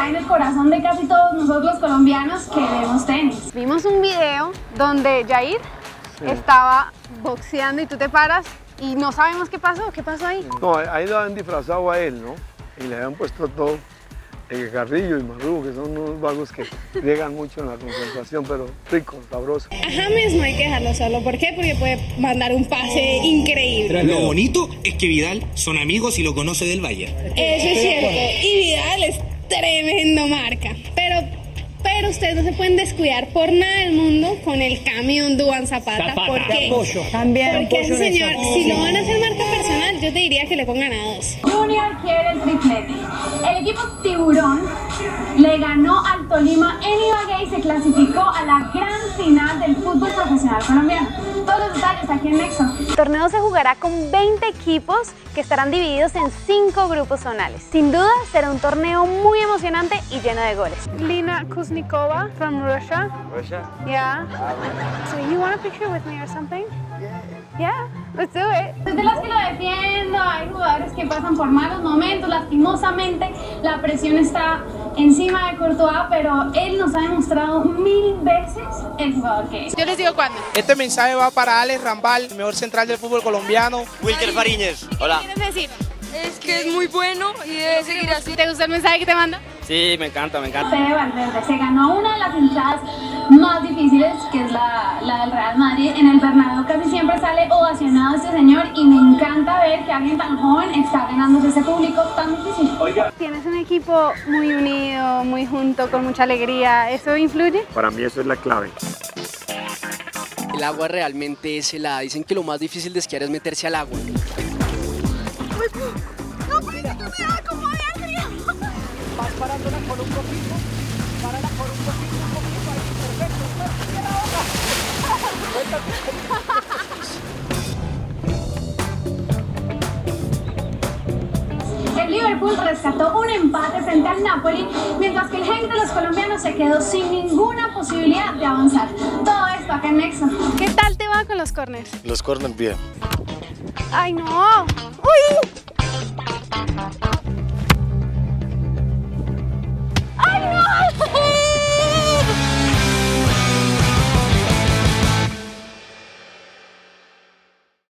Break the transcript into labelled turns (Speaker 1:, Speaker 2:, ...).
Speaker 1: está en el corazón de casi todos nosotros los colombianos que vemos tenis.
Speaker 2: Vimos un video donde Jair estaba boxeando y tú te paras y no sabemos qué pasó. ¿Qué pasó ahí?
Speaker 3: No, ahí lo habían disfrazado a él, ¿no? Y le habían puesto todo. Carrillo y Marrugo, que son unos vagos que llegan mucho en la concentración, pero ricos, sabrosos.
Speaker 4: A James no hay que dejarlo solo. ¿Por qué? Porque puede mandar un pase increíble.
Speaker 5: Lo bonito es que Vidal son amigos y lo conoce del Valle.
Speaker 4: Eso es cierto. Y Vidal es tremendo marca. Pero ustedes no se pueden descuidar por nada del mundo con el camión Duván Zapata. ¿Por qué? Porque ese señor, si lo van a hacer marca personal, yo te diría que le pongan a 2.
Speaker 1: Junior quiere el triplete. El equipo Tiburón le ganó al Tolima en Ibagué y se clasificó a la gran final del fútbol profesional colombiano. Todos los detalles aquí en Nexo.
Speaker 2: El torneo se jugará con 20 equipos que estarán divididos en 5 grupos zonales. Sin duda será un torneo muy emocionante y lleno de goles. Lina Kuznikova from Russia.
Speaker 6: Russia?
Speaker 2: Yeah. So you want a picture with me or something? Yeah, let's do it.
Speaker 1: Soy de las que lo defiendo, hay jugadores que pasan por malos momentos, lastimosamente la presión está encima de Courtois, pero él nos ha demostrado 1000 veces el jugador que es.
Speaker 2: Yo les digo cuándo.
Speaker 7: Este mensaje va para Alex Rambal, el mejor central del fútbol colombiano.
Speaker 6: Wilker Fariñez, hola.
Speaker 2: ¿Qué quieres decir?
Speaker 8: Es que es muy bueno y debe seguir así.
Speaker 2: ¿Te gusta el mensaje que te manda?
Speaker 6: Sí, me encanta, me encanta.
Speaker 1: Fede Valverde se ganó una de las entradas más difíciles, que es la del Real Madrid. En el Bernabéu casi siempre sale ovacionado este señor y me encanta ver que alguien tan joven está ganándose ese público tan difícil.
Speaker 2: Tienes un equipo muy unido, muy junto, con mucha alegría. ¿Eso influye?
Speaker 3: Para mí eso es la clave.
Speaker 9: El agua realmente es helada. Dicen que lo más difícil de esquiar es meterse al agua.
Speaker 2: No, pero es que tú me das como de alegría.
Speaker 7: Vas parándola con un poquito, párala con un poquito, ahí,
Speaker 1: El Liverpool rescató un empate frente al Napoli, mientras que el Genk de los colombianos se quedó sin ninguna posibilidad de avanzar. Todo esto acá en Nexo.
Speaker 2: ¿Qué tal te va con los corners?
Speaker 3: Los corners bien.
Speaker 2: ¡Ay, no! ¡Uy!